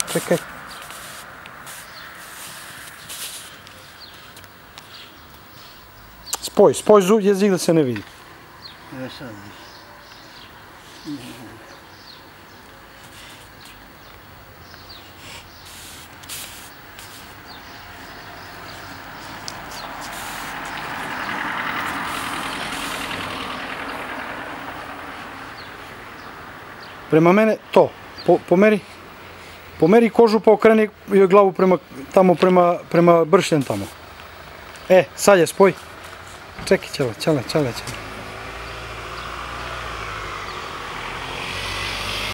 Čekaj. Spoj jezik da se ne vidi. Evo sad. Prema mene to. Pomeri kožu pa okreni joj glavu prema bršljen tamo. Sad je spoj. Čekaj, čale.